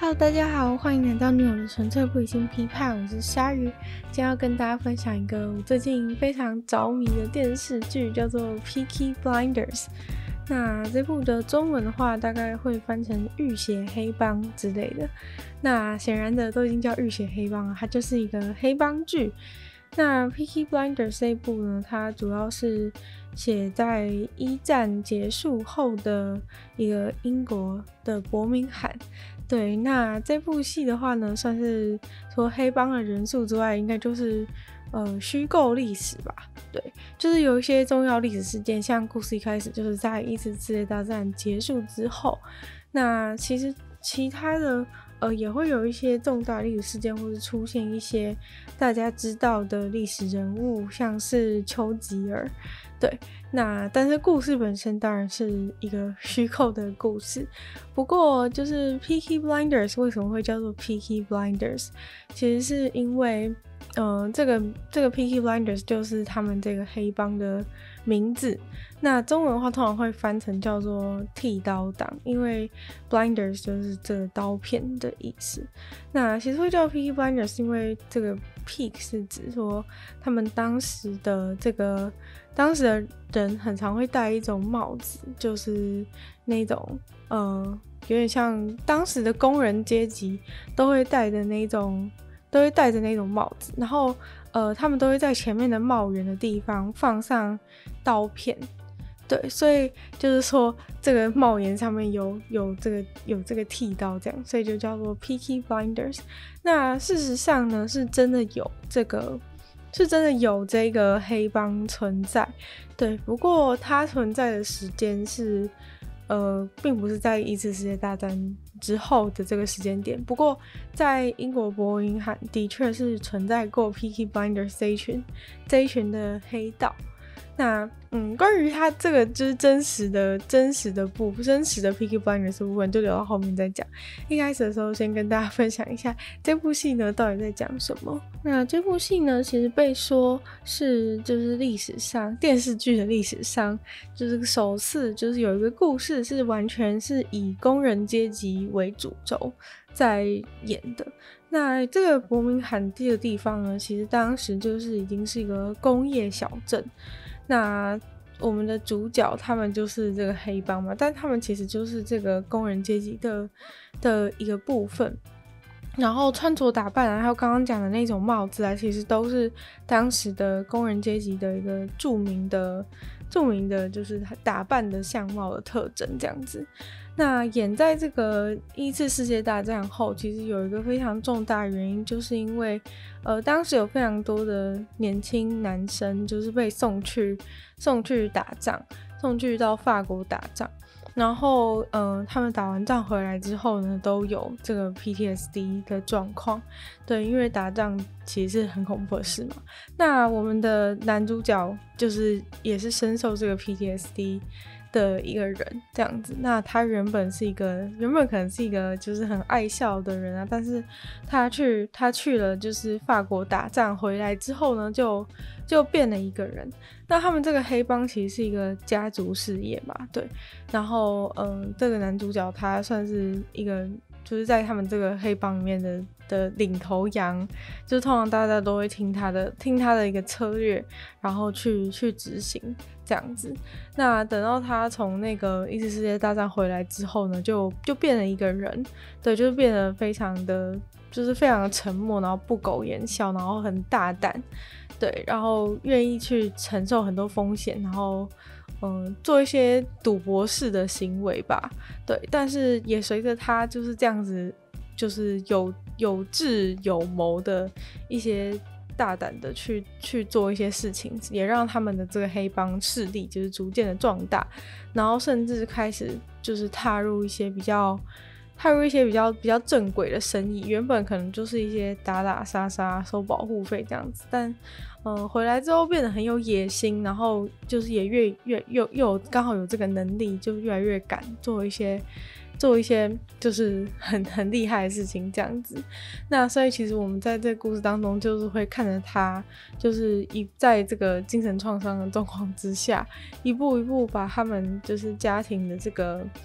Hello，大家好，欢迎来到女友的纯粹不理性批判，我是鲨鱼。今天要跟大家分享一个我最近非常着迷的电视剧，叫做《Peaky Blinders》。那这部的中文的话，大概会翻成浴血黑帮之类的。那显然的都已经叫浴血黑帮了，它就是一个黑帮剧。那《Peaky Blinders》这一部呢，它主要是写在一战结束后的一个英国的伯明翰。对，那这部戏的话呢，算是除了黑帮的元素之外，应该就是虚构历史吧。对，就是有一些重要历史事件，像故事一开始就是在一次世界大战结束之后，那其实其他的也会有一些重大历史事件，或是出现一些大家知道的历史人物，像是丘吉尔。对，那但是故事本身当然是一个虚构的故事。不过就是 Peaky Blinders 为什么会叫做 Peaky Blinders， 其实是因为这个 Peaky Blinders 就是他们这个黑帮的名字。那中文的话通常会翻成叫做剃刀党，因为 Blinders 就是这个刀片的意思。那其实会叫 Peaky Blinders 因为这个 Peak 是指说他们当时的人很常会戴一种帽子，就是那种有点像当时的工人阶级都会戴着那种帽子，然后他们都会在前面的帽檐的地方放上刀片。对，所以就是说这个帽檐上面有这个剃刀，这样，所以就叫做 Peaky Blinders。那事实上呢，是真的有这个黑帮存在。对，不过它存在的时间是并不是在一次世界大战之后的这个时间点。不过在英国伯明翰的确是存在过 Peaky Blinders 这一群的黑道。那关于它这个就是真实的 Peaky Blinders 的部分就留到后面再讲。一开始的时候先跟大家分享一下这部戏呢到底在讲什么。那这部戏呢其实被说是就是历史上电视剧的历史上就是首次就是有一个故事是完全是以工人阶级为主轴在演的。那这个伯明翰这个地方呢，其实当时就是已经是一个工业小镇。那我们的主角他们就是这个黑帮嘛，但他们其实就是这个工人阶级的一个部分。然后穿着打扮还有刚刚讲的那种帽子其实都是当时的工人阶级的一个著名的就是打扮的相貌的特征这样子。那演在这个一次世界大战后，其实有一个非常重大的原因，就是因为当时有非常多的年轻男生就是被送去打仗，送去到法国打仗。然后他们打完仗回来之后呢，都有这个 PTSD 的状况。对，因为打仗其实是很恐怖的事嘛。那我们的男主角就是也是深受这个 PTSD 的一个人这样子。那他原本可能是一个就是很爱笑的人但是他去了就是法国打仗回来之后呢，就变了一个人。那他们这个黑帮其实是一个家族事业嘛，对。然后这个男主角他算是一个就是在他们这个黑帮里面的领头羊，就是通常大家都会听他的一个策略，然后去执行这样子。那等到他从那个一次世界大战回来之后呢，就变了一个人。对，就是变得非常的沉默，然后不苟言笑，然后很大胆。对，然后愿意去承受很多风险，然后做一些赌博式的行为吧。对，但是也随着他就是这样子，就是有智有谋的一些大胆的去做一些事情，也让他们的这个黑帮势力就是逐渐的壮大，然后甚至开始就是踏入一些比较正轨的生意。原本可能就是一些打打杀杀收保护费这样子，但回来之后变得很有野心，然后就是也又刚好有这个能力，就越来越敢做一些就是很厉害的事情这样子。那所以其实我们在这个故事当中就是会看着他就是在这个精神创伤的状况之下，一步一步把他们就是家庭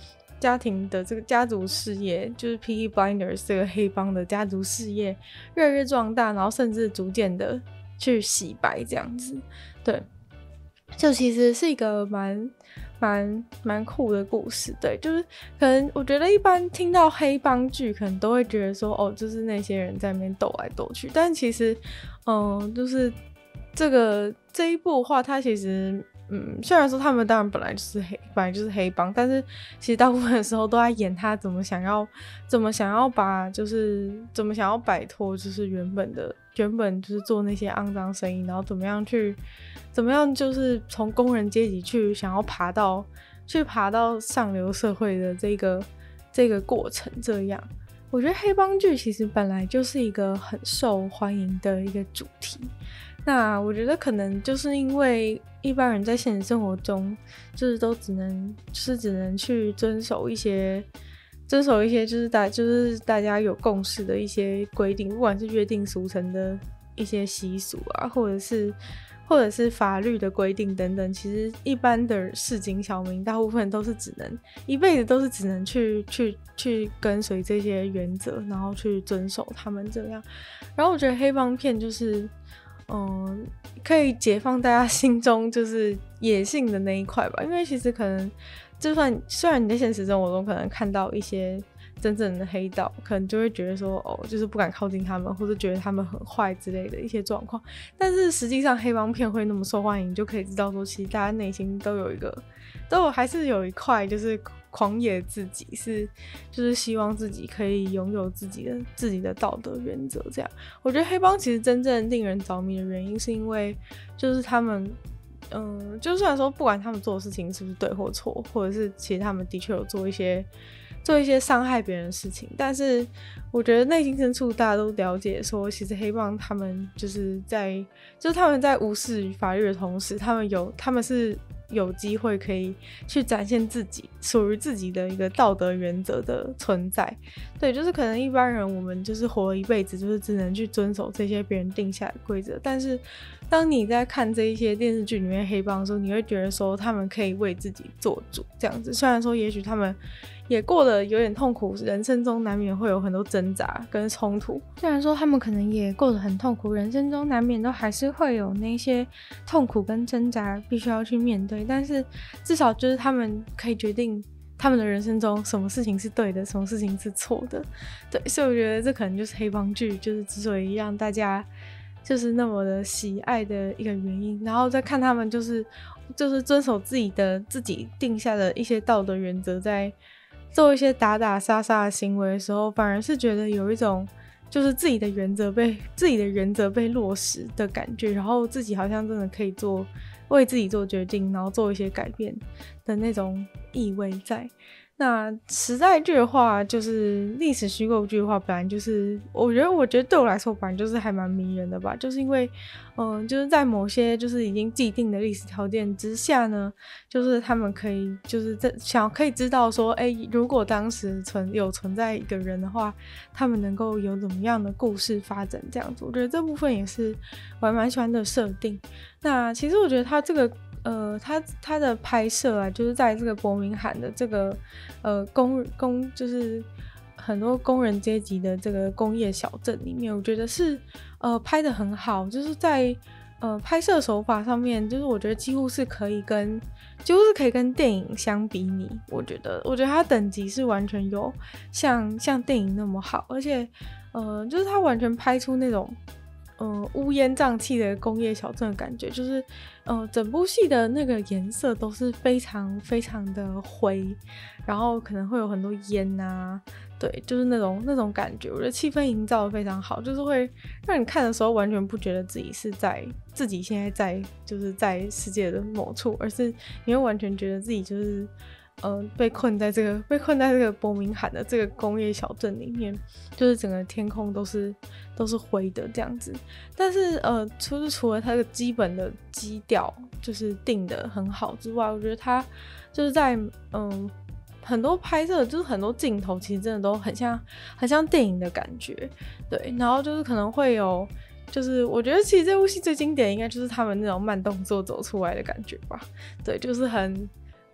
家庭的这个家族事业，就是 Peaky Blinders 这个黑帮的家族事业越来越壮大，然后甚至逐渐的去洗白这样子。对，就其实是一个蛮酷的故事。对，就是可能我觉得一般听到黑帮剧可能都会觉得说哦，就是那些人在那边斗来斗去，但其实就是这一部的话，它其实虽然说他们当然本来就是黑帮，但是其实大部分的时候都在演他怎么想要把就是怎么想要摆脱就是原本就是做那些肮脏生意，然后怎么样就是从工人阶级去想要爬到上流社会的这个过程。这样我觉得黑帮剧其实本来就是一个很受欢迎的一个主题。那我觉得可能就是因为一般人在现实生活中就是都只能去遵守一些就是大家有共识的一些规定，不管是约定俗成的一些习俗啊，或者是法律的规定等等，其实一般的市井小民大部分都是一辈子都是只能去跟随这些原则，然后去遵守他们这样。然后我觉得黑帮片就是可以解放大家心中就是野性的那一块吧。因为其实可能虽然你在现实生活中可能看到一些真正的黑道，可能就会觉得说就是不敢靠近他们，或者觉得他们很坏之类的一些状况，但是实际上黑帮片会那么受欢迎，就可以知道说其实大家内心还是有一块就是狂野自己，就是希望自己可以拥有自己的道德原则这样。我觉得黑帮其实真正令人着迷的原因是因为就是他们就虽然说不管他们做的事情是不是对或错，或者是其实他们的确有做一些伤害别人的事情，但是我觉得内心深处大家都了解说其实黑帮他们他们在无视于法律的同时，他们是有机会可以去展现自己属于自己的一个道德原则的存在。对，就是可能一般人我们就是活了一辈子就是只能去遵守这些别人定下的规则，但是当你在看这一些电视剧里面黑帮的时候，你会觉得说他们可以为自己做主这样子。虽然说也许他们也过得有点痛苦，人生中难免会有很多挣扎跟冲突，虽然说他们可能也过得很痛苦，人生中难免都还是会有那些痛苦跟挣扎必须要去面对，但是至少就是他们可以决定他们的人生中什么事情是对的，什么事情是错的。对，所以我觉得这可能就是黑帮剧就是之所以让大家就是那么的喜爱的一个原因。然后再看他们就是遵守自己定下的一些道德原则，在做一些打打杀杀的行为的时候，反而是觉得有一种就是自己的原则被落实的感觉，然后自己好像真的可以为自己做决定，然后做一些改变的那种意味在。那时代剧的话，就是历史虚构剧的话，本来就是我觉得对我来说本来就是还蛮迷人的吧，就是因为就是在某些就是已经既定的历史条件之下呢，就是他们可以就是可以知道说如果当时存在一个人的话，他们能够有怎么样的故事发展这样子。我觉得这部分也是我还蛮喜欢的设定。那其实我觉得他这个他的拍摄啊，就是在这个伯明翰的这个就是很多工人阶级的这个工业小镇里面，我觉得是拍得很好，就是在拍摄手法上面，就是我觉得几乎是可以跟电影相比拟。我觉得它等级是完全有像电影那么好，而且就是它完全拍出那种乌烟瘴气的工业小镇的感觉，就是整部戏的那个颜色都是非常非常的灰，然后可能会有很多烟啊，对，就是那种感觉，我觉得气氛营造得非常好，就是会让你看的时候完全不觉得自己现在就是在世界的某处，而是你会完全觉得自己就是被困在这个伯明翰的这个工业小镇里面，就是整个天空都是灰的这样子。但是除了它的基本的基调就是定得很好之外，我觉得它就是在很多拍摄就是很多镜头其实真的都很像电影的感觉。对，然后就是可能会有就是我觉得其实这部戏最经典应该就是他们那种慢动作走出来的感觉吧。对，就是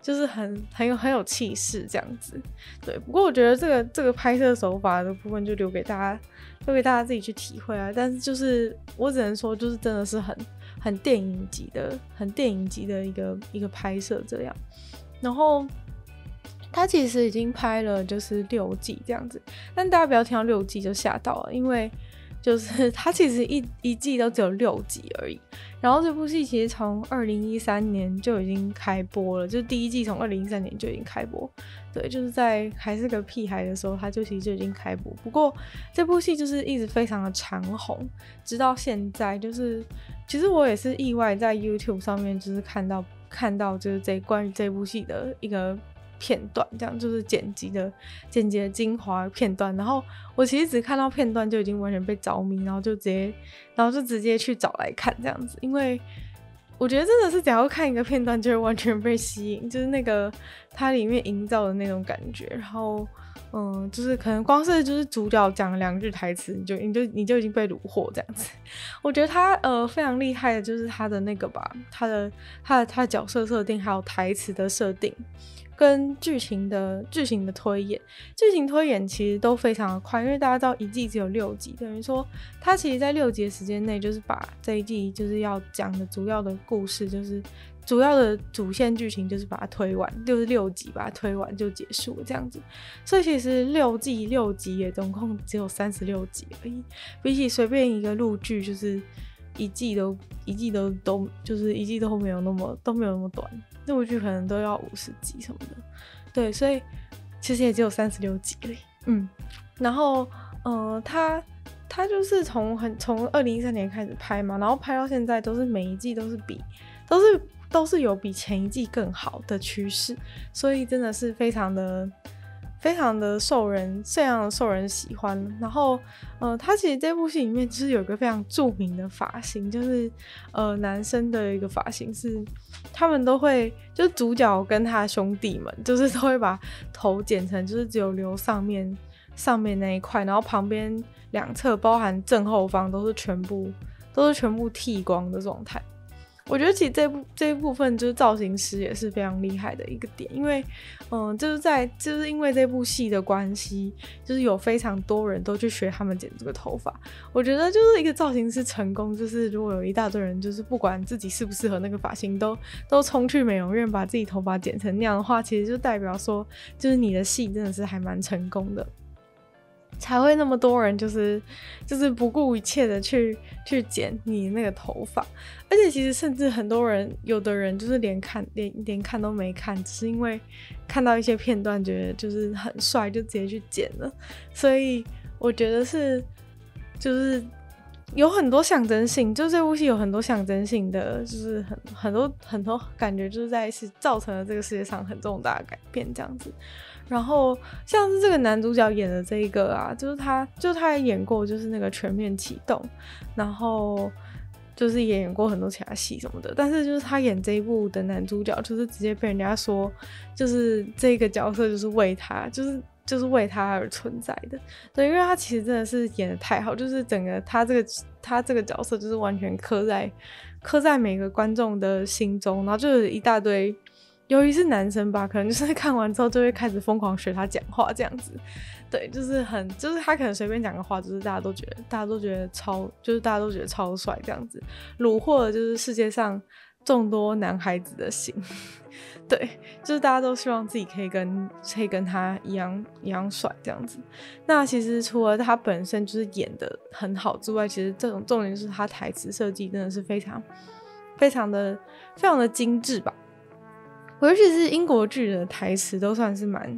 就是很有气势这样子。对，不过我觉得这个拍摄手法的部分就留给大家自己去体会啊。但是就是我只能说，就是真的是很电影级的一个拍摄这样。然后他其实已经拍了就是6季这样子，但大家不要听到6季就吓到了，因为就是他其实一季都只有6集而已。然后这部戏其实从2013年就已经开播了，就是第一季从2013年就已经开播。对，就是在还是个屁孩的时候，他就其实就已经开播。不过这部戏就是一直非常的长红，直到现在。就是其实我也是意外在 YouTube 上面就是看到就是关于这部戏的一个片段，这样就是剪辑的精华片段。然后我其实只看到片段就已经完全被着迷，然后就直接去找来看这样子。因为我觉得真的是只要看一个片段就会完全被吸引，就是那个它里面营造的那种感觉。然后就是可能光是就是主角讲2句台词，你就已经被虏获这样子。我觉得他非常厉害的就是他的那个吧，他的角色设定还有台词的设定。跟剧情的推演，剧情推演其实都非常的快，因为大家知道一季只有6集，等于说他其实在6集的时间内，就是把这一季就是要讲的主要的故事，就是主要的主线剧情，就是把它推完，就是6集把它推完就结束了这样子。所以其实6季6集也总共只有36集而已，比起随便一个陆剧，就是一季都就是一季都没有那么短。这部剧可能都要50集什么的，对，所以其实也只有36集而已。然后他就是从2013年开始拍嘛，然后拍到现在都是每一季都是有比前一季更好的趋势，所以真的是非常的受人喜欢。然后他其实这部戏里面就是有一个非常著名的发型，就是男生的一个发型是他们都会，就是主角跟他兄弟们就是都会把头剪成就是只有留上面那一块，然后旁边2侧包含正后方都是全部剃光的状态。我觉得其实这一部分就是造型师也是非常厉害的一个点，因为就是因为这部戏的关系，就是有非常多人都去学他们剪这个头发。我觉得就是一个造型师成功，就是如果有一大堆人就是不管自己适不适合那个发型都冲去美容院把自己头发剪成那样的话，其实就代表说就是你的戏真的是还蛮成功的，才会那么多人就是不顾一切的去剪你那个头发。而且其实甚至有的人就是连看都没看，只是因为看到一些片段觉得就是很帅就直接去剪了。所以我觉得就是有很多象征性，就这部戏有很多象征性的，就是很多感觉就是造成了这个世界上很重大的改变这样子。然后像是这个男主角演的这一个啊，就是他也演过就是那个全面启动，然后就是也演过很多其他戏什么的，但是就是他演这一部的男主角就是直接被人家说就是这个角色就是为他为他而存在的。对，因为他其实真的是演得太好，就是整个他这个角色就是完全刻在每个观众的心中，然后就有一大堆由于是男生吧，可能就是看完之后就会开始疯狂学他讲话这样子。对，就是他可能随便讲个话，就是大家都觉得超帅这样子，虏获了就是世界上众多男孩子的心。对，就是大家都希望自己可以跟他一样帅这样子。那其实除了他本身就是演得很好之外，其实这种重点是他台词设计真的是非常的精致吧。尤其是英国剧的台词都算是蛮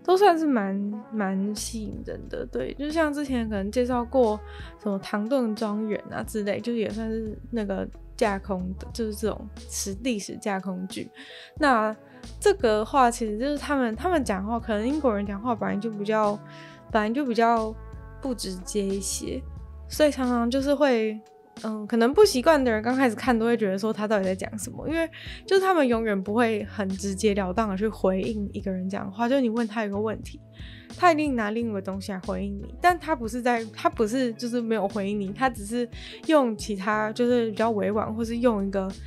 吸引人的。对，就像之前可能介绍过什么唐顿庄园啊之类，就是也算是那个架空的，就是这种历史架空剧。那这个话其实就是他们讲话，可能英国人讲话本来就比较不直接一些，所以常常就是会可能不习惯的人刚开始看都会觉得说他到底在讲什么，因为就是他们永远不会很直截了当的去回应一个人讲话，就是你问他一个问题，他一定拿另一个东西来回应你，但他不是就是没有回应你，他只是用其他就是比较委婉，或是用一个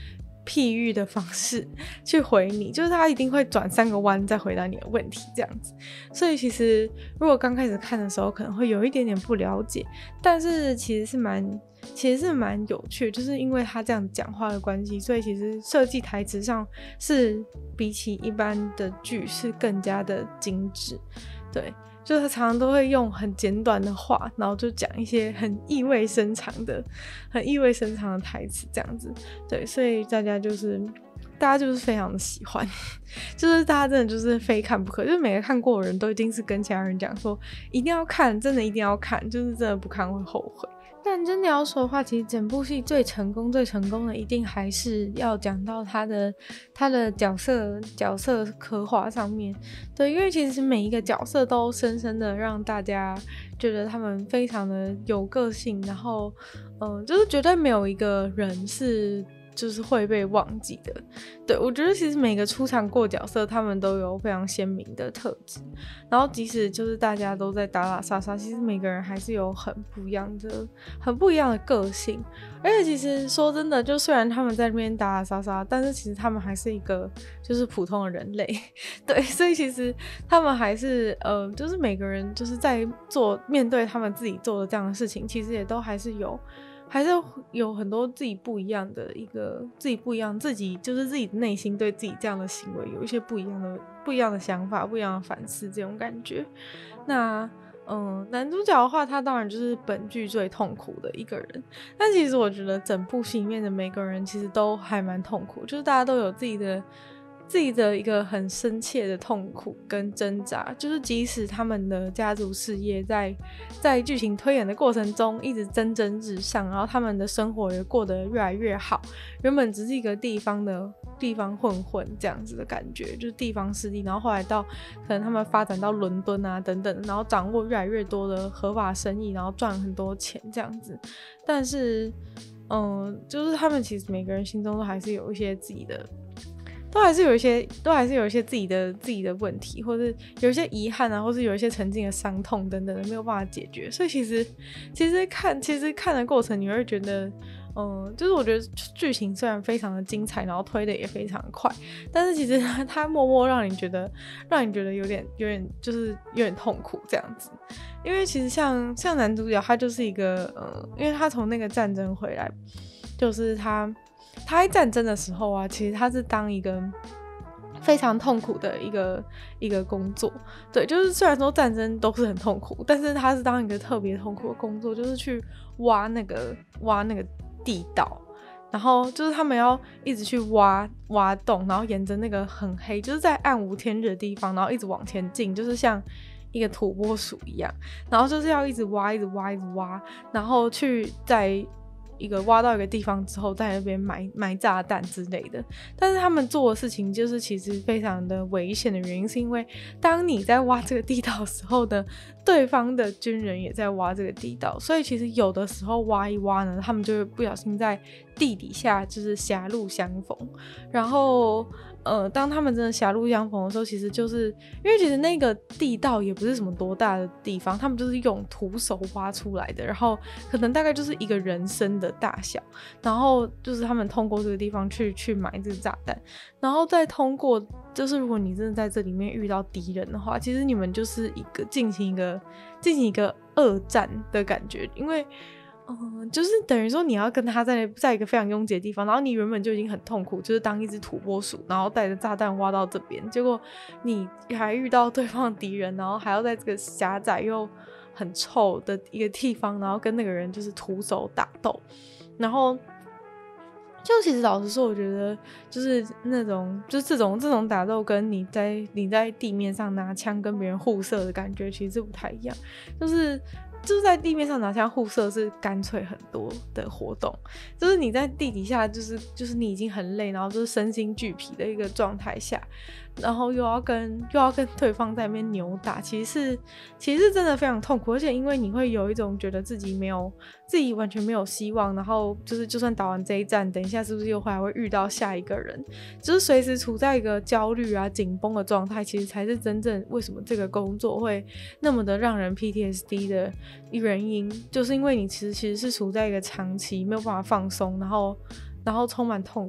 譬喻的方式去回你，就是他一定会转3个弯再回答你的问题这样子。所以其实如果刚开始看的时候可能会有一点点不了解，但是其实是蛮有趣的，就是因为他这样讲话的关系，所以其实设计台词上是比起一般的剧是更加的精致。对，就是他常常都会用很简短的话，然后就讲一些很意味深长的台词这样子。对，所以大家就是非常的喜欢，就是大家真的就是非看不可，就是每个看过的人都一定是跟其他人讲说一定要看，真的一定要看，就是真的不看会后悔。但真的要说的话，其实整部戏最成功的一定还是要讲到他的角色刻画上面。对，因为其实每一个角色都深深的让大家觉得他们非常的有个性，然后就是绝对没有一个人是就是会被忘记的。对，我觉得其实每个出场过角色他们都有非常鲜明的特质，然后即使就是大家都在打打杀杀，其实每个人还是有很不一样的个性。而且其实说真的，就虽然他们在那边打打杀杀，但是其实他们还是一个就是普通的人类。对，所以其实他们还是就是每个人就是在面对他们自己做的这样的事情，其实也都还是有很多自己不一样的自己就是自己内心对自己这样的行为有一些不一样的想法，不一样的反思这种感觉。那男主角的话，他当然就是本剧最痛苦的一个人，但其实我觉得整部戏里面的每个人其实都还蛮痛苦，就是大家都有自己的一个很深切的痛苦跟挣扎，就是即使他们的家族事业在剧情推演的过程中一直蒸蒸日上，然后他们的生活也过得越来越好，原本只是一个地方混这样子的感觉，就是地方势力，然后后来到可能他们发展到伦敦啊等等，然后掌握越来越多的合法生意，然后赚很多钱这样子。但是就是他们其实每个人心中都还是有一些自己的都还是有一些自己的问题，或是有一些遗憾啊，或是有一些曾经的伤痛等等的没有办法解决。所以其实看的过程，你会觉得就是我觉得剧情虽然非常的精彩，然后推的也非常快，但是其实它默默让你觉得有点就是有点痛苦这样子。因为其实像男主角他就是一个因为他从那个战争回来，就是他在战争的时候啊，其实他是当一个非常痛苦的一个工作。对，就是虽然说战争都是很痛苦，但是他是当一个特别痛苦的工作，就是去挖那个地道，然后就是他们要一直去挖洞，然后沿着那个很黑，就是在暗无天日的地方，然后一直往前进，就是像一个土拨鼠一样，然后就是要一直挖，然后去在挖到一个地方之后，在那边埋炸弹之类的。但是他们做的事情就是其实非常的危险的原因，是因为当你在挖这个地道的时候呢，对方的军人也在挖这个地道，所以其实有的时候挖一挖呢，他们就会不小心在地底下就是狭路相逢。然后当他们真的狭路相逢的时候，其实就是因为其实那个地道也不是什么多大的地方，他们就是用徒手挖出来的，然后可能大概就是一个人参的大小，然后就是他们通过这个地方去埋这个炸弹，然后再通过，就是如果你真的在这里面遇到敌人的话，其实你们就是进行一个恶战的感觉。因为就是等于说你要跟他在一个非常拥挤的地方，然后你原本就已经很痛苦，就是当一只土拨鼠，然后带着炸弹挖到这边，结果你还遇到对方的敌人，然后还要在这个狭窄又很臭的一个地方，然后跟那个人就是徒手打斗。然后就其实老实说，我觉得就是这种打斗跟你在地面上拿枪跟别人互射的感觉其实不太一样。就是在地面上拿枪互射是干脆很多的活动，就是你在地底下就是你已经很累，然后就是身心俱疲的一个状态下，然后又要跟对方在那边扭打，其实真的非常痛苦。而且因为你会有一种觉得自己完全没有希望，然后就算打完这一战，等一下是不是又还会遇到下一个人，就是随时处在一个焦虑啊紧绷的状态，其实才是真正为什么这个工作会那么的让人 PTSD 的原因，就是因为你其实是处在一个长期没有办法放松，然后充满痛苦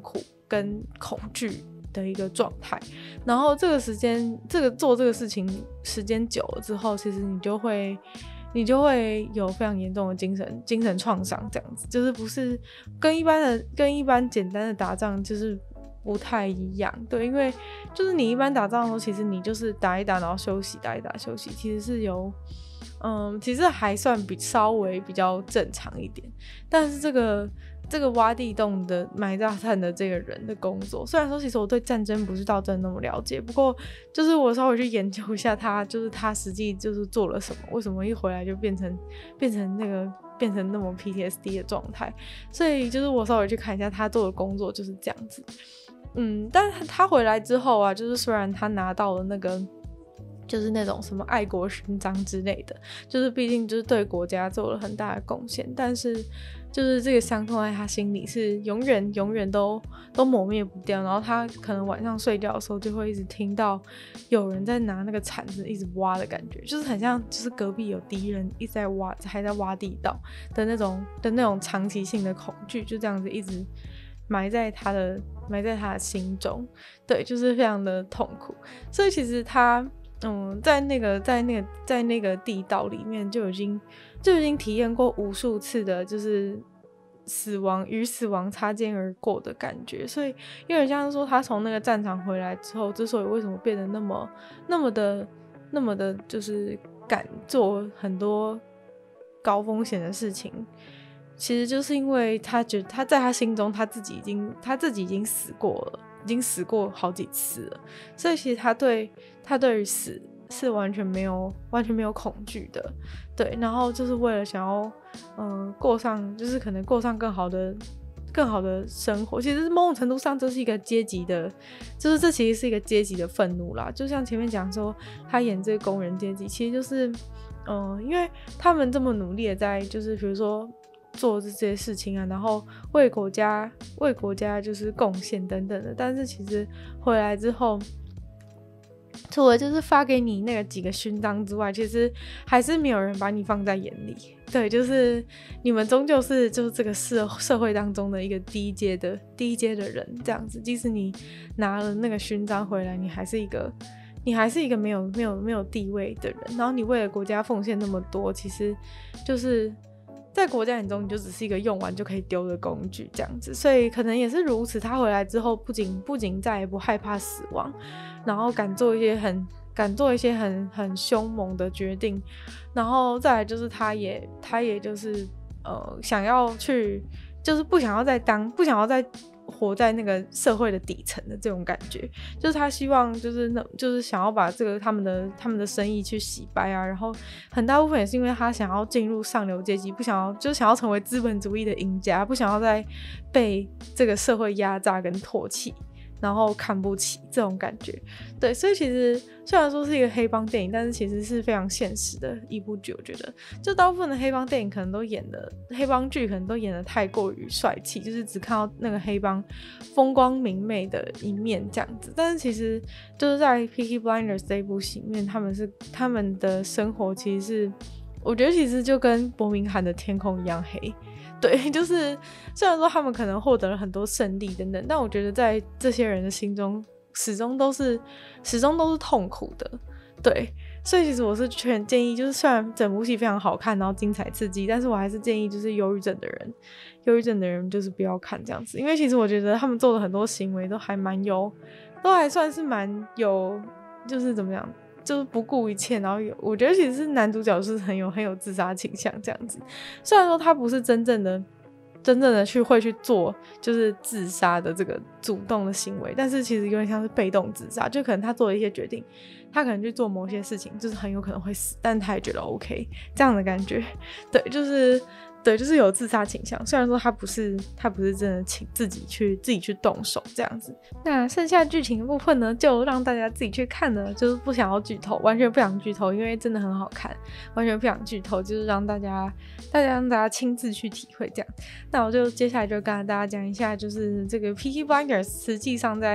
跟恐惧的一个状态。然后这个时间做这个事情时间久了之后，其实你就会有非常严重的精神创伤，这样子就是不是跟一般简单的打仗就是不太一样。对，因为就是你一般打仗的时候，其实你就是打一打然后休息，打一打休息，其实是有其实还算稍微比较正常一点。但是这个挖地洞的埋炸弹的这个人的工作，虽然说其实我对战争不是到真的那么了解，不过就是我稍微去研究一下他实际就是做了什么，为什么一回来就变成那么 PTSD 的状态。所以就是我稍微去看一下他做的工作就是这样子。但是他回来之后啊，就是虽然他拿到了那个就是那种什么爱国勋章之类的，就是毕竟就是对国家做了很大的贡献，但是就是这个伤痛在他心里是永远都抹灭不掉。然后他可能晚上睡觉的时候就会一直听到有人在拿那个铲子一直挖的感觉，就是很像就是隔壁有敌人一直在挖，还在挖地道的那种长期性的恐惧，就这样子一直埋在他的心中。对，就是非常的痛苦。所以其实他在那个地道里面就已经体验过无数次的就是与死亡擦肩而过的感觉。所以有点像是说他从那个战场回来之后，之所以为什么变得那么的就是敢做很多高风险的事情，其实就是因为他觉得他在他心中他自己已经死过了，已经死过好几次了。所以其实他对于死是完全没有恐惧的。对，然后就是为了想要过上就是可能过上更好的生活。其实某种程度上这是一个阶级的，就是这其实是一个阶级的愤怒啦。就像前面讲说他演这个工人阶级，其实就是因为他们这么努力的在就是比如说做这些事情啊，然后为国家就是贡献等等的，但是其实回来之后，除了就是发给你那个几个勋章之外，其实还是没有人把你放在眼里。对，就是你们终究是就是这个社会当中的一个低阶的人这样子。即使你拿了那个勋章回来，你还是一个没有地位的人，然后你为了国家奉献那么多，其实就是在国家眼中你就只是一个用完就可以丢的工具这样子。所以可能也是如此，他回来之后不仅再也不害怕死亡，然后敢做一些很凶猛的决定，然后再来就是他也就是想要去就是不想要再活在那个社会的底层的这种感觉。就是他希望就是想要把这个他们的生意去洗白啊，然后很大部分也是因为他想要进入上流阶级，想要成为资本主义的赢家，不想要再被这个社会压榨跟唾弃，然后看不起这种感觉。对，所以其实虽然说是一个黑帮电影，但是其实是非常现实的一部剧。我觉得就大部分的黑帮电影可能都黑帮剧可能都演得太过于帅气，就是只看到那个黑帮风光明媚的一面这样子。但是其实就是在 Peaky Blinders 这一部戏里面，他们的生活其实是我觉得其实就跟伯明翰的天空一样黑。对，就是虽然说他们可能获得了很多胜利等等，但我觉得在这些人的心中始终都是痛苦的。对，所以其实我是建议，就是虽然整部戏非常好看，然后精彩刺激，但是我还是建议就是忧郁症的人就是不要看这样子。因为其实我觉得他们做的很多行为都还算是蛮有，就是怎么样，就是不顾一切，然后我觉得其实是男主角是很有自杀倾向这样子。虽然说他不是真正的会去做就是自杀的这个主动的行为，但是其实有点像是被动自杀，就可能他做了一些决定，他可能去做某些事情，就是很有可能会死，但他也觉得 OK 这样的感觉。对，就是有自杀倾向，虽然说他不是真的自己去动手这样子。那剩下剧情的部分呢，就让大家自己去看了，就是不想要剧透，完全不想剧透，因为真的很好看，完全不想剧透，就是让大家亲自去体会这样。那我就接下来就跟大家讲一下，就是这个 Peaky Blinders 实际上在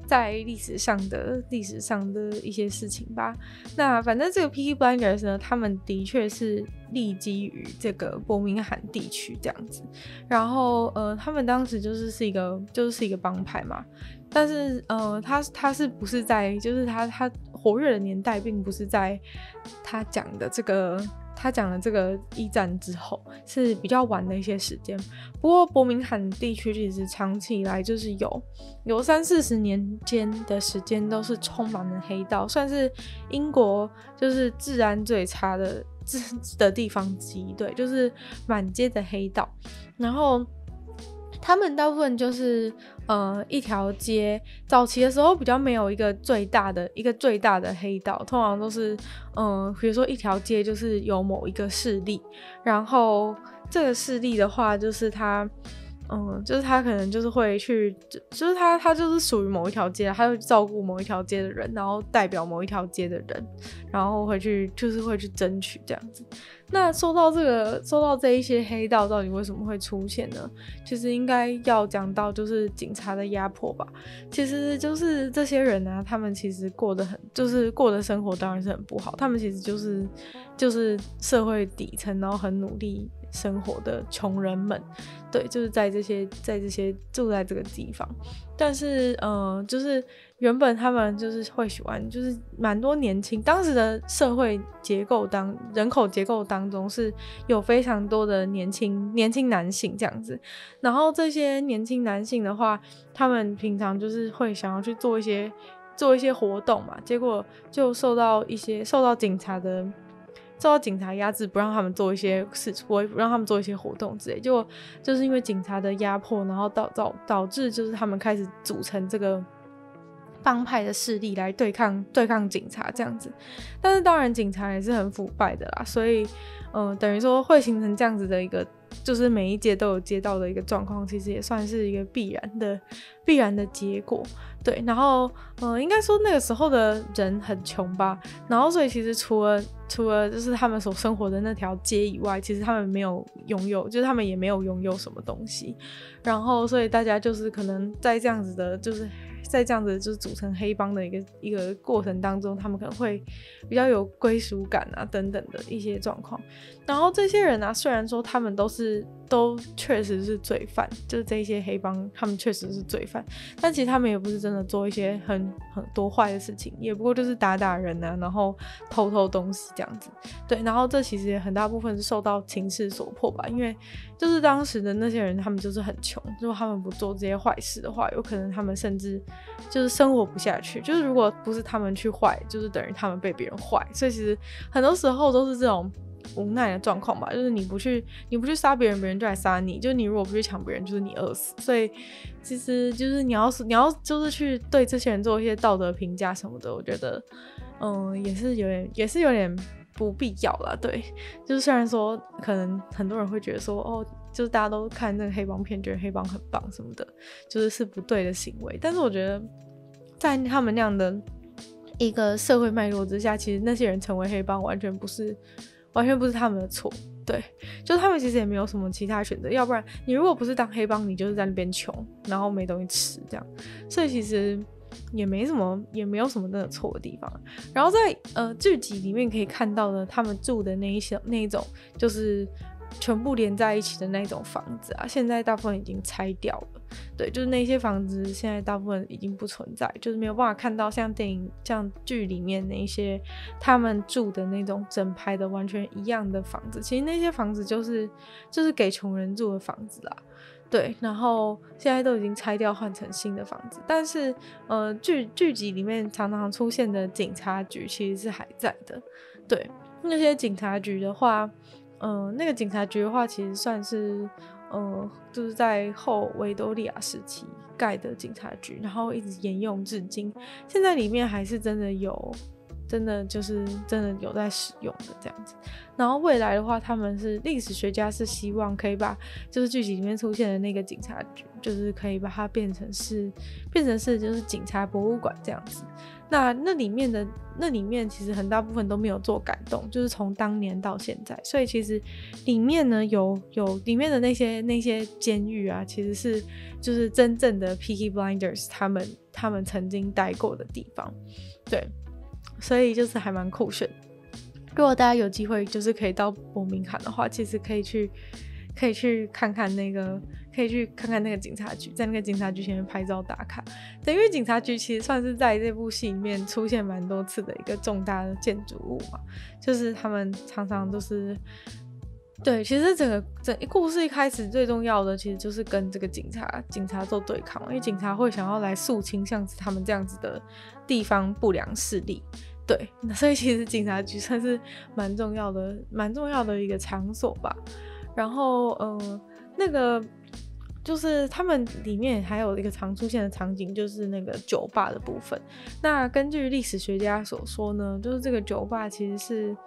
在历史上的一些事情吧。那反正这个 Peaky Blinders 呢，他们的确是立基于这个伯明翰地区这样子。然后他们当时是一个帮派嘛，但是他是不是在就是他活跃的年代，并不是在他讲的这个一战之后，是比较晚的一些时间。不过伯明翰地区其实长期以来就是有30-40年间的时间都是充满了黑道，算是英国就是治安最差的地方之一，对，就是满街的黑道。然后他们大部分就是一条街，早期的时候比较没有一个最大的黑道，通常都是比如说一条街就是有某一个势力，然后这个势力的话就是就是他可能就是会去，就是他就是属于某一条街，他会照顾某一条街的人，然后代表某一条街的人，然后会去争取这样子。那说到这一些黑道到底为什么会出现呢？其实应该要讲到就是警察的压迫吧。其实就是这些人啊，他们其实过得生活当然是很不好，他们其实就是社会底层，然后很努力生活的穷人们，对，就是在这些住在这个地方。但是就是原本他们就是会喜欢，就是蛮多当时的社会人口结构当中是有非常多的年轻男性这样子。然后这些年轻男性的话，他们平常就是会想要去做一些活动嘛，结果就受到警察压制，不让他们做一些事，不让他们做一些活动之类，就是因为警察的压迫，然后导致就是他们开始组成这个帮派的势力来对抗警察这样子。但是当然警察也是很腐败的啦，所以等于说会形成这样子的一个，就是每一届都有接到的一个状况，其实也算是一个必然的结果。对，然后应该说那个时候的人很穷吧，然后所以其实除了就是他们所生活的那条街以外，其实他们没有拥有，就是他们也没有拥有什么东西。然后所以大家就是可能在这样子就是组成黑帮的一个过程当中，他们可能会比较有归属感啊等等的一些状况。然后这些人啊，虽然说他们都确实是罪犯，就是这些黑帮他们确实是罪犯，但其实他们也不是真的做一些很多坏的事情，也不过就是打人啊，然后偷东西这样子。对，然后这其实也很大部分是受到情势所迫吧，因为就是当时的那些人他们就是很穷，如果他们不做这些坏事的话，有可能他们甚至就是生活不下去，就是如果不是他们去坏，就是等于他们被别人坏。所以其实很多时候都是这种无奈的状况吧，就是你不去杀别人，别人就来杀你，就是你如果不去抢别人，就是你饿死。所以其实就是你要就是去对这些人做一些道德评价什么的，我觉得也是有点不必要啦。对，就是虽然说可能很多人会觉得说就是大家都看那个黑帮片觉得黑帮很棒什么的，就是不对的行为，但是我觉得在他们那样的一个社会脉络之下，其实那些人成为黑帮完全不是他们的错。对，就是他们其实也没有什么其他选择，要不然你如果不是当黑帮，你就是在那边穷，然后没东西吃这样。所以其实也没有什么真的错的地方。然后在剧集里面可以看到的，他们住的那一种就是全部连在一起的那种房子啊，现在大部分已经拆掉了。对，就是那些房子现在大部分已经不存在，就是没有办法看到像剧里面那些他们住的那种整排的完全一样的房子。其实那些房子就是给穷人住的房子啦。对，然后现在都已经拆掉换成新的房子，但是剧集里面常常出现的警察局其实是还在的。对，那些警察局的话那个警察局的话其实算是就是在后维多利亚时期盖的警察局，然后一直沿用至今。现在里面还是真的有真的有在使用的这样子。然后未来的话，他们是历史学家是希望可以把就是剧集里面出现的那个警察局，就是可以把它变成是就是警察博物馆这样子。那里面其实很大部分都没有做改动，就是从当年到现在，所以其实里面呢有里面的那些监狱啊，其实是就是真正的 Peaky Blinders 他们曾经待过的地方，对，所以就是还蛮酷炫。如果大家有机会就是可以到伯明翰的话，其实可以去看看那个警察局，在那个警察局前面拍照打卡。对，因为警察局其实算是在这部戏里面出现蛮多次的一个重大的建筑物嘛，就是他们常常都是对，其实整故事一开始最重要的其实就是跟这个警察做对抗，因为警察会想要来肃清像是他们这样子的地方不良势力。对，所以其实警察局算是蛮重要的一个场所吧。然后那个就是他们里面还有一个常出现的场景，就是那个酒吧的部分。那根据历史学家所说呢，就是这个酒吧其实是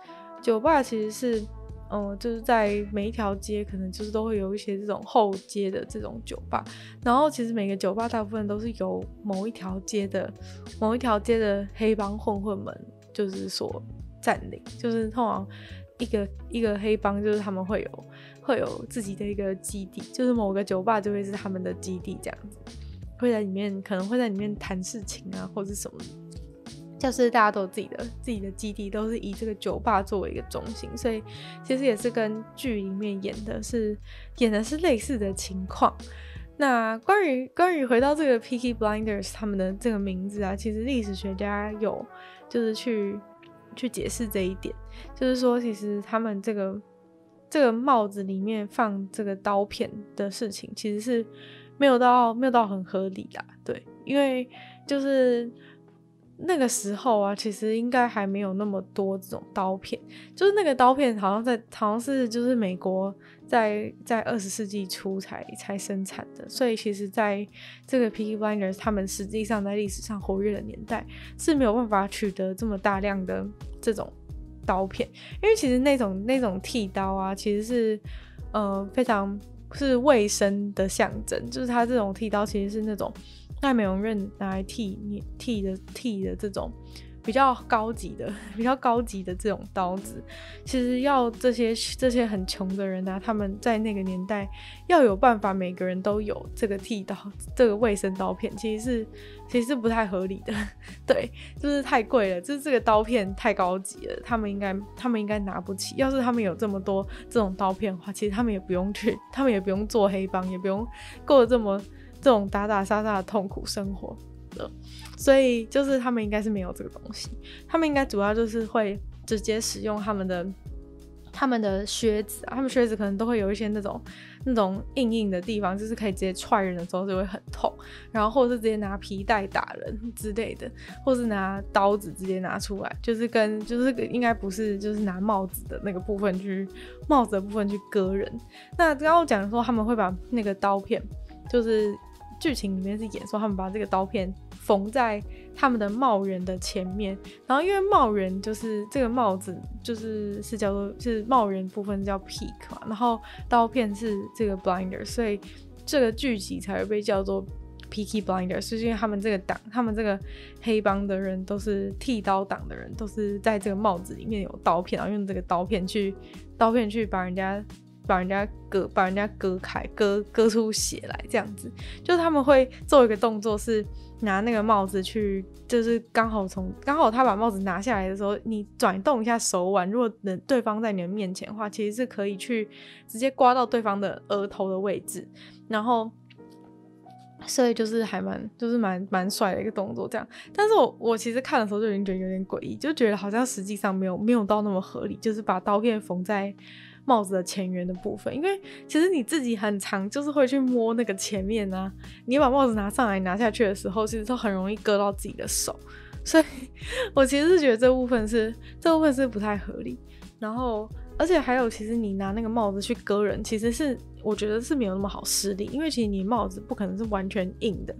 就是在每一条街可能就是都会有一些这种后街的这种酒吧，然后其实每个酒吧大部分都是由某一条街的黑帮混混们就是所占领，就是通常一个黑帮就是他们会有自己的一个基地，就是某个酒吧就会是他们的基地这样子，可能会在里面谈事情啊或是什么，就是大家都有自己的基地，都是以这个酒吧作为一个中心，所以其实也是跟剧里面演的是类似的情况。那关于回到这个 Peaky Blinders 他们的这个名字啊，其实历史学家有就是去解释这一点，就是说其实他们这个帽子里面放这个刀片的事情，其实是没有到很合理啦，对，因为就是那个时候啊，其实应该还没有那么多这种刀片，就是那个刀片好像是就是美国在20世纪初才生产的，所以其实在这个 Peaky Blinders 他们实际上在历史上活跃的年代是没有办法取得这么大量的这种刀片，因为其实那种剃刀啊，其实是非常是卫生的象征，就是它这种剃刀其实是那种在美容院拿来剃的这种比较高级的这种刀子，其实要这些很穷的人啊，他们在那个年代要有办法每个人都有这个剃刀这个卫生刀片，其实是不太合理的，对，就是太贵了，就是这个刀片太高级了，他们应该拿不起。要是他们有这么多这种刀片的话，其实他们也不用做黑帮，也不用过这种打打杀杀的痛苦生活的，所以就是他们应该是没有这个东西，他们应该主要就是会直接使用他们的靴子啊，他们靴子可能都会有一些那种硬的地方，就是可以直接踹人的时候就会很痛，然后或是直接拿皮带打人之类的，或是拿刀子直接拿出来，就是应该不是就是拿帽子的部分去割人。那刚刚我讲说他们会把那个刀片，就是剧情里面是演说他们把这个刀片缝在他们的帽檐的前面，然后因为帽檐就是这个帽子是叫做是帽檐部分叫 peak 嘛，然后刀片是这个 blinder， 所以这个剧集才会被叫做 Peaky Blinders， 是因为他们这个黑帮的人都是剃刀党的人，都是在这个帽子里面有刀片，然后用这个刀片去把人家割开，割出血来，这样子，就是他们会做一个动作，是拿那个帽子去，就是刚好他把帽子拿下来的时候，你转动一下手腕，如果对方在你的面前的话，其实是可以去直接刮到对方的额头的位置，然后所以就是还蛮帅的一个动作这样。但是我其实看的时候就已经觉得有点诡异，就觉得好像实际上没有到那么合理，就是把刀片缝在帽子的前缘的部分，因为其实你自己很常就是会去摸那个前面啊，你把帽子拿上来拿下去的时候，其实都很容易割到自己的手，所以我其实是觉得这部分是不太合理。然后而且还有，其实你拿那个帽子去割人，其实是我觉得是没有那么好施力，因为其实你帽子不可能是完全硬的，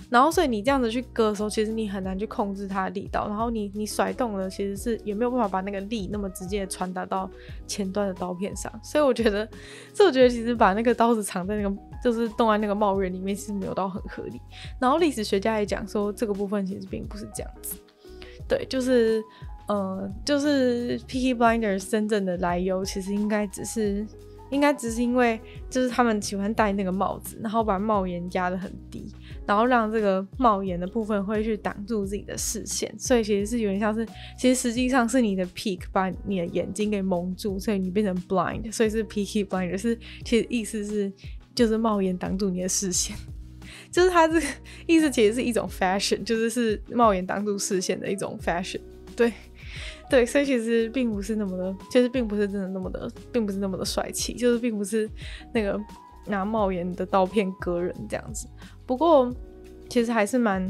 然后所以你这样子去割的时候，其实你很难去控制它的力道，然后你甩动了，其实是也没有办法把那个力那么直接传达到前端的刀片上，所以我觉得其实把那个刀子藏在那个就是动在那个帽刃里面，其实没有到很合理。然后历史学家也讲说，这个部分其实并不是这样子，对，就是Peaky Blinders 真正的来由，其实应该只是因为就是他们喜欢戴那个帽子，然后把帽檐压得很低，然后让这个帽檐的部分会去挡住自己的视线，所以其实是有点像是，其实实际上是你的 peak 把你的眼睛给蒙住，所以你变成 blind， 所以是 Peaky Blinders， 是其实意思是就是帽檐挡住你的视线。就是它这个意思其实是一种 fashion， 就是帽檐挡住视线的一种 fashion， 对，所以其实并不是那么的，其实并不是真的那么的，并不是那么的帅气，就是并不是那个拿帽檐的刀片割人这样子。不过其实还是蛮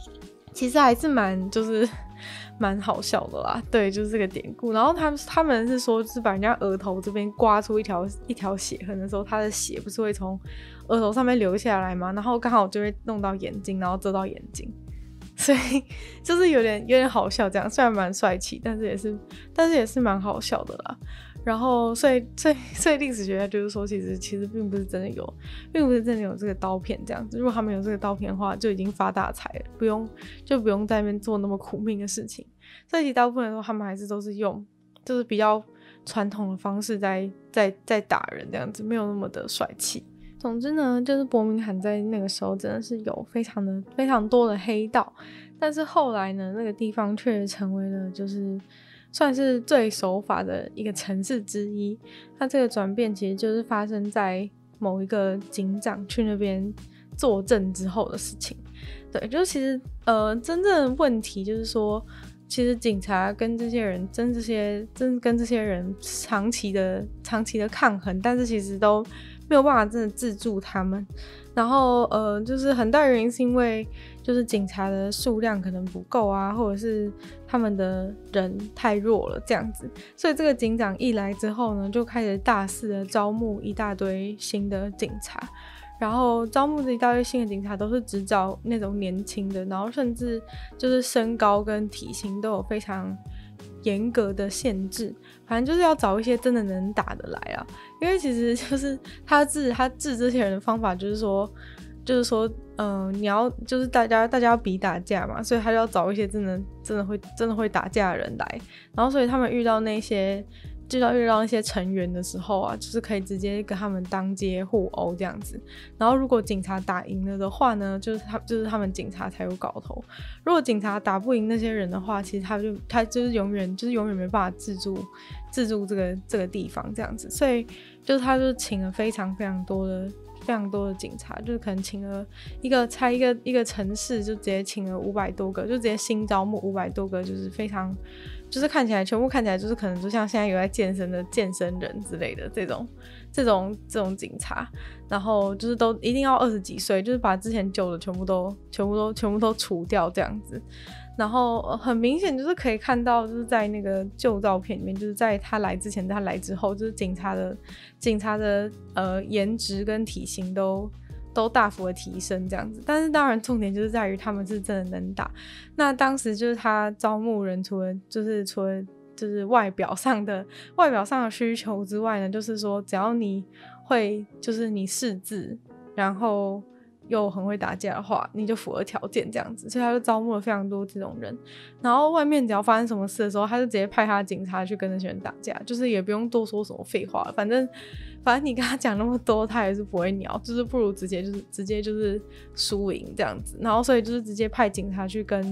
就是蛮好笑的啦，对，就是这个典故。然后他们是说，就是把人家额头这边刮出一条血痕的时候，他的血不是会从额头上面流下来吗？然后刚好就会弄到眼睛，然后遮到眼睛，所以就是有点好笑这样。虽然蛮帅气，但是也是蛮好笑的啦。然后所以历史学家就是说，其实并不是真的有这个刀片这样子。如果他们有这个刀片的话，就已经发大财了，不用在那边做那么苦命的事情。所以其实大部分的时候，他们还是都是用就是比较传统的方式在打人这样子，没有那么的帅气。总之呢，就是伯明翰在那个时候真的是有非常多的黑道，但是后来呢，那个地方却成为了就是算是最守法的一个城市之一。那这个转变其实就是发生在某一个警长去那边作证之后的事情。对，就是其实真正的问题就是说，其实警察跟这些人跟这些人长期的抗衡，但是其实都没有办法真的制住他们。然后就是很大原因是因为就是警察的数量可能不够啊，或者是他们的人太弱了这样子。所以这个警长一来之后呢，就开始大肆的招募一大堆新的警察。然后招募这一大堆新的警察都是只找那种年轻的，然后甚至就是身高跟体型都有非常严格的限制，反正就是要找一些真的能打得来啊。因为其实就是他治这些人的方法就是说你要就是大家要比打架嘛，所以他就要找一些真的会打架的人来。然后所以他们遇到那些成员的时候啊，就是可以直接跟他们当街互殴这样子。然后如果警察打赢了的话呢，就是他们警察才有搞头。如果警察打不赢那些人的话，其实他就是永远没办法治住这个地方这样子。所以就是他就请了非常多的警察，就是可能请了一个城市就直接请了500多个，就直接新招募500多个，就是非常就是全部看起来就是可能就像现在有在健身的健身人之类的这种警察。然后就是都一定要20几岁，就是把之前旧的全部都除掉这样子。然后很明显就是可以看到，就是在那个旧照片里面，就是在他来之前，在他来之后，就是警察的颜值跟体型都大幅的提升这样子。但是当然重点就是在于他们是真的能打。那当时就是他招募人除了就是外表上的需求之外呢，就是说只要你会就是你识字，然后又很会打架的话，你就符合条件这样子。所以他就招募了非常多这种人。然后外面只要发生什么事的时候，他就直接派他的警察去跟那些人打架，就是也不用多说什么废话了，反正你跟他讲那么多，他也是不会鸟，就是不如直接就是输赢这样子。然后所以就是直接派警察去跟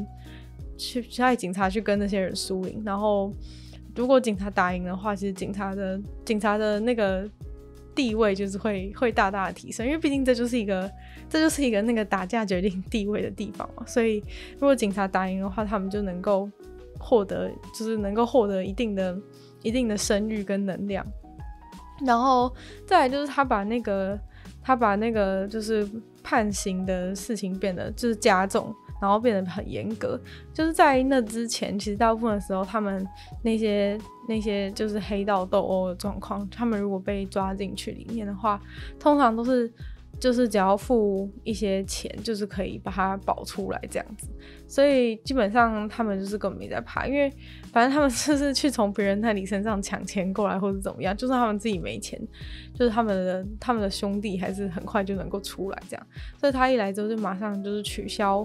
那些人输赢。然后如果警察打赢的话，其实警察的那个地位就是会大大的提升，因为毕竟这就是一个那个打架决定地位的地方嘛。所以如果警察打赢的话，他们就能够获得一定的声誉跟能量。然后再来就是他把那个就是判刑的事情变得就是加重，然后变得很严格。就是在那之前，其实大部分的时候，他们那些就是黑道斗殴的状况，他们如果被抓进去里面的话，通常都是就是只要付一些钱，就是可以把它保出来这样子。所以基本上他们就是根本没在怕，因为反正他们就是去从别人那里身上抢钱过来或者怎么样，就算他们自己没钱，就是他们的兄弟还是很快就能够出来这样。所以他一来之后就马上就是取消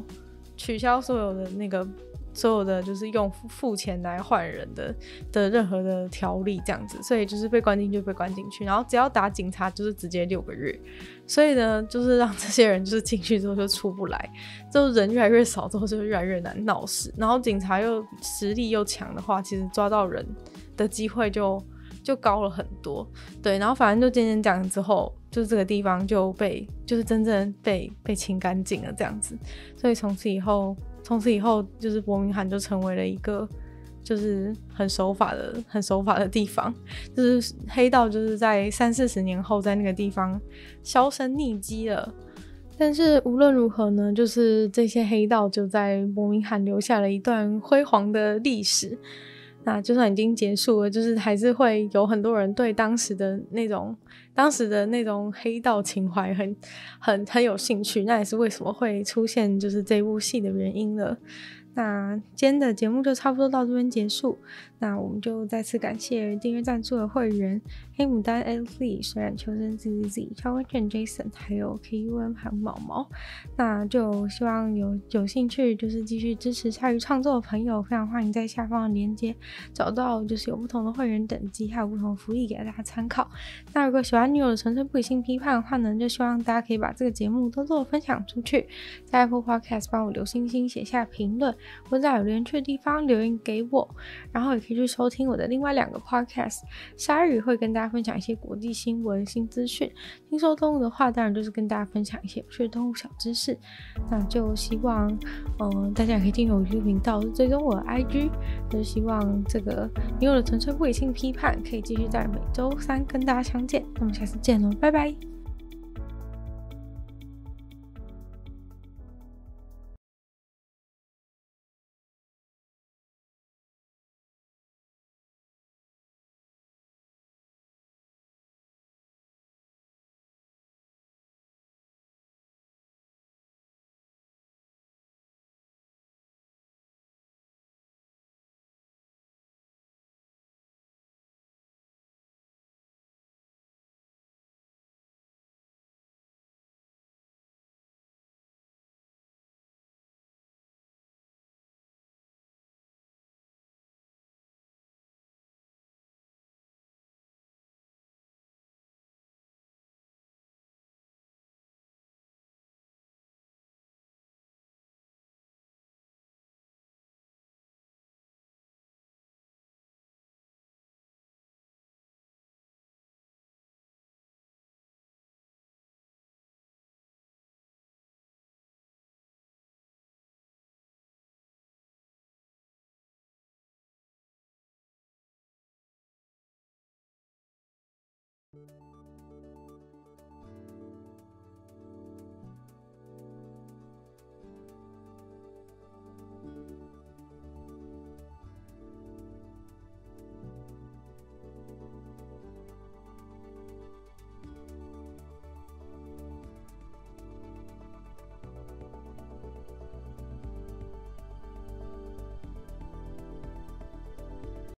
所有的就是用付钱来换人的任何的条例这样子，所以就是被关进就被关进去，然后只要打警察就是直接6个月，所以呢就是让这些人就是进去之后就出不来，之后人越来越少之后就越来越难闹事，然后警察又实力又强的话，其实抓到人的机会就高了很多。对，然后反正就渐渐这样之后，就是这个地方就是真正被清干净了这样子，所以从此以后就是伯明翰就成为了一个就是很守法的地方，就是黑道就是在30-40年后在那个地方销声匿迹了。但是无论如何呢，就是这些黑道就在伯明翰留下了一段辉煌的历史。那就算已经结束了，就是还是会有很多人对当时的那种黑道情怀很有兴趣，那也是为什么会出现就是这部戏的原因了。那今天的节目就差不多到这边结束，那我们就再次感谢订阅赞助的会员黑牡丹 L.Z 水染秋生 ZZZ 超温卷 Jason 还有 KUM 还有毛毛。那就希望有兴趣就是继续支持鲨鱼创作的朋友，非常欢迎在下方的链接找到就是有不同的会员等级还有不同的福利给大家参考。那如果喜欢女友的纯粹不理性批判的话呢，就希望大家可以把这个节目多多的分享出去，在 Apple Podcast 帮我留星星写下评论，或者在有留言区的地方留言给我，然后也可以去收听我的另外2个 podcast。 鲨鱼会跟大家分享一些国际新闻新资讯，听说动物的话当然就是跟大家分享一些有趣的动物小知识。那就希望大家也可以订阅我的 YouTube 频道，追踪我的 IG， 就是希望这个女友的纯粹不理性批判可以继续在每周3跟大家相见。那么下次见咯，拜拜。